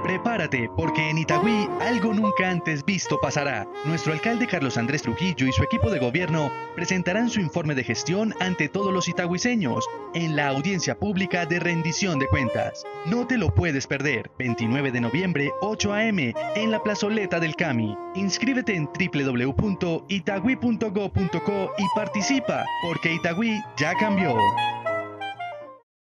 Prepárate, porque en Itagüí algo nunca antes visto pasará. Nuestro alcalde Carlos Andrés Trujillo y su equipo de gobierno presentarán su informe de gestión ante todos los itagüiseños en la audiencia pública de rendición de cuentas. No te lo puedes perder, 29 de noviembre, 8 a.m., en la plazoleta del Cami. Inscríbete en www.itagüí.go.co y participa, porque Itagüí ya cambió.